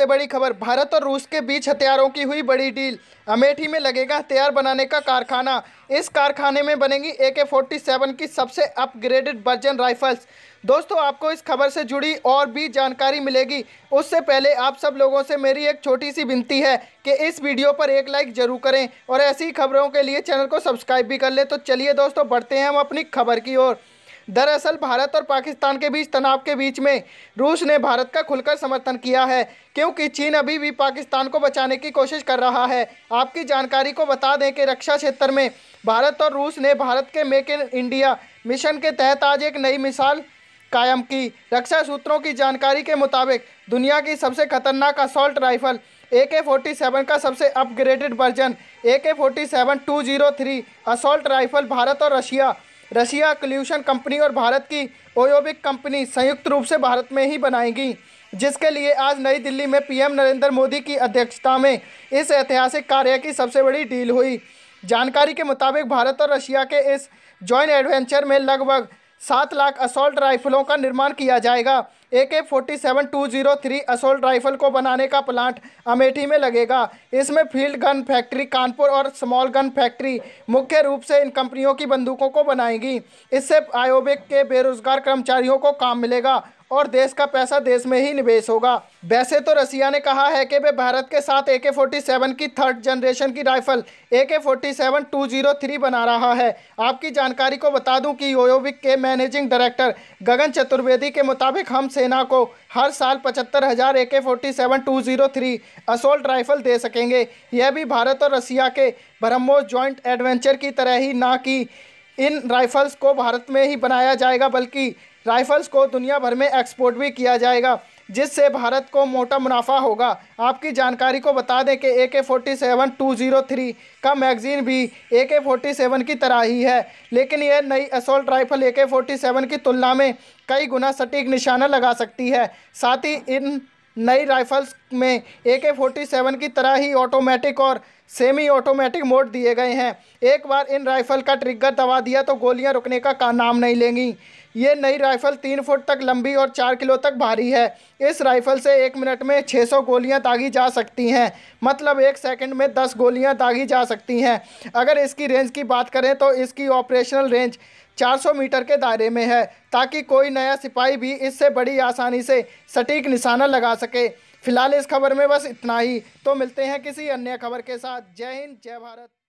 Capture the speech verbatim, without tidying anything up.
सबसे बड़ी खबर, भारत और रूस के बीच हथियारों की हुई बड़ी डील। अमेठी में लगेगा हथियार बनाने का कारखाना। इस कारखाने में बनेगी ए के फोर्टी सेवन की सबसे अपग्रेडेड वर्जन राइफल्स। दोस्तों, आपको इस खबर से जुड़ी और भी जानकारी मिलेगी। उससे पहले आप सब लोगों से मेरी एक छोटी सी विनती है कि इस वीडियो पर एक लाइक जरूर करें और ऐसी खबरों के लिए चैनल को सब्सक्राइब भी कर ले। तो चलिए दोस्तों, बढ़ते हैं हम अपनी खबर की ओर। दरअसल भारत और पाकिस्तान के बीच तनाव के बीच में रूस ने भारत का खुलकर समर्थन किया है, क्योंकि चीन अभी भी पाकिस्तान को बचाने की कोशिश कर रहा है। आपकी जानकारी को बता दें कि रक्षा क्षेत्र में भारत और रूस ने भारत के मेक इन इंडिया मिशन के तहत आज एक नई मिसाल कायम की। रक्षा सूत्रों की जानकारी के मुताबिक दुनिया की सबसे खतरनाक assault rifle A K forty seven का सबसे upgraded version A K forty seven two zero three assault rifle Bharat और रशिया रशिया क्ल्यूशन कंपनी और भारत की ओयोबिक कंपनी संयुक्त रूप से भारत में ही बनाएगी, जिसके लिए आज नई दिल्ली में पीएम नरेंद्र मोदी की अध्यक्षता में इस ऐतिहासिक कार्य की सबसे बड़ी डील हुई। जानकारी के मुताबिक भारत और रशिया के इस जॉइंट एडवेंचर में लगभग सात लाख असॉल्ट राइफलों का निर्माण किया जाएगा। A K forty seven two zero three assault rifle को बनाने का प्लांट अमेठी में लगेगा। इसमें फील्ड गन फैक्ट्री कानपुर और स्मॉल गन फैक्ट्री मुख्य रूप से इन कंपनियों की बंदूकों को बनाएंगी। इससे आयोबिक के बेरोजगार कर्मचारियों को काम मिलेगा और देश का पैसा देश में ही निवेश होगा। वैसे तो रसिया ने कहा है कि वे भारत के साथ ए के फोर्टी सेवन की थर्ड जनरेशन की rifle A K forty seven two zero three बना रहा है। आपकी जानकारी को बता दूं कि ओयोबिक के मैनेजिंग डायरेक्टर गगन चतुर्वेदी के मुताबिक हम सेना को हर साल पचहत्तर हज़ार A K forty seven two zero three assault rifle दे सकेंगे। यह भी भारत और रसिया के ब्रह्मोस जॉइंट एडवेंचर की तरह ही ना कि इन राइफल्स को भारत में ही बनाया जाएगा, बल्कि राइफल्स को दुनिया भर में एक्सपोर्ट भी किया जाएगा, जिससे भारत को मोटा मुनाफा होगा। आपकी जानकारी को बता दें कि A K forty seven two zero three का मैगजीन भी ए के फोर्टी सेवन की तरह ही है, लेकिन यह नई assault rifle A K forty seven की तुलना में कई गुना सटीक निशाना लगा सकती है। साथ ही इन नई राइफल्स में ए के फोर्टी सेवन की तरह ही ऑटोमेटिक और सेमी ऑटोमेटिक मोड दिए गए हैं। एक बार इन राइफल का ट्रिगर दबा दिया तो गोलियां रुकने का, का नाम नहीं लेंगी। ये नई राइफल तीन फुट तक लंबी और चार किलो तक भारी है। इस राइफल से एक मिनट में छह सौ गोलियां दागी जा सकती हैं, मतलब एक सेकंड में दस गोलियां दागी जा सकती हैं। अगर इसकी रेंज की बात करें तो इसकी ऑपरेशनल रेंज चार सौ मीटर के दायरे में है, ताकि कोई नया सिपाही भी इससे बड़ी आसानी से सटीक निशाना लगा सके। फिलहाल इस खबर में बस इतना ही। तो मिलते हैं किसी अन्य खबर के साथ। जय हिंद, जय भारत।